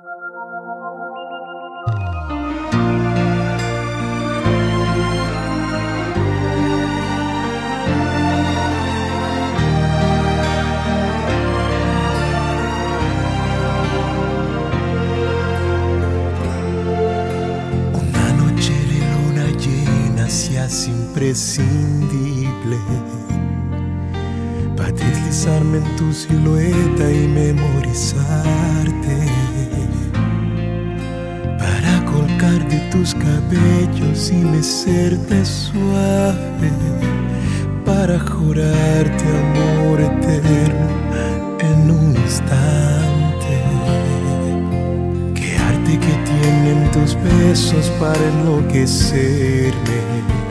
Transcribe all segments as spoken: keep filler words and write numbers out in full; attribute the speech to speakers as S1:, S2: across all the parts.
S1: Imprescindible para deslizarme en tu silueta y memorizarte, para colgar de tus cabellos y mecerte suave, para jurarte amor eterno en un instante. Qué arte que tienen tus besos para enloquecerme,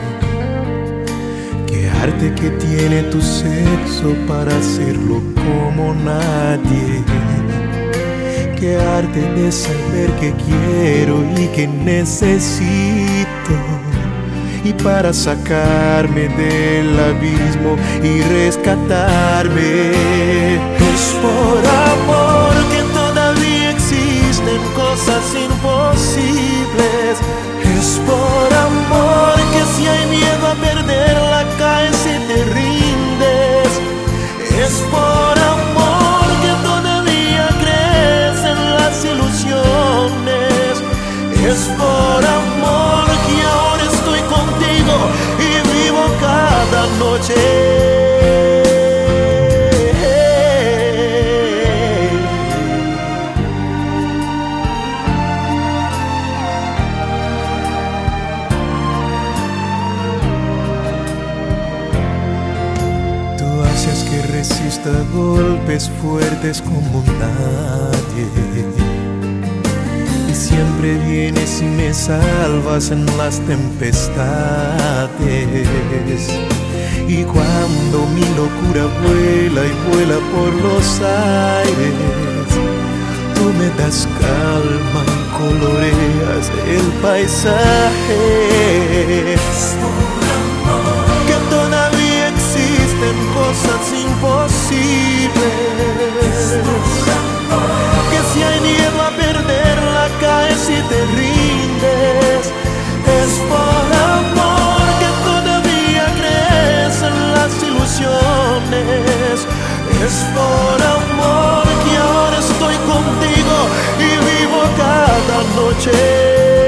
S1: arte que tiene tu sexo para hacerlo como nadie. Qué arte de saber que quiero y que necesito, y para sacarme del abismo y rescatarme. Es por amor que todavía existen cosas imposibles. Es por amor que si hay miedo a perderla caes y te rindes. Es por amor que todavía crees en las ilusiones. Es por amor que ahora estoy contigo y vivo cada noche. Resista golpes fuertes como nadie, y siempre vienes y me salvas en las tempestades. Y cuando mi locura vuela y vuela por los aires, tú me das calma, coloreas el paisaje. Que todavía existen cosas imposibles, que si hay miedo a perderla caes y te rindes. Es por amor que todavía crees en las ilusiones. Es por amor que ahora estoy contigo y vivo cada noche.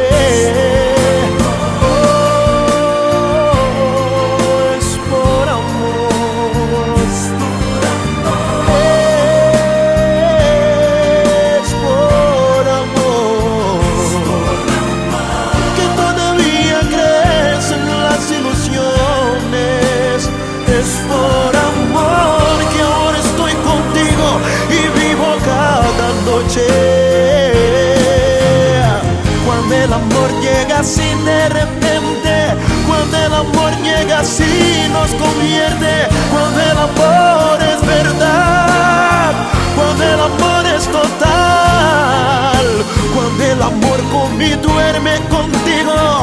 S1: Cuando el amor llega así de repente, cuando el amor llega así nos convierte, cuando el amor es verdad, cuando el amor es total, cuando el amor con mí duerme contigo.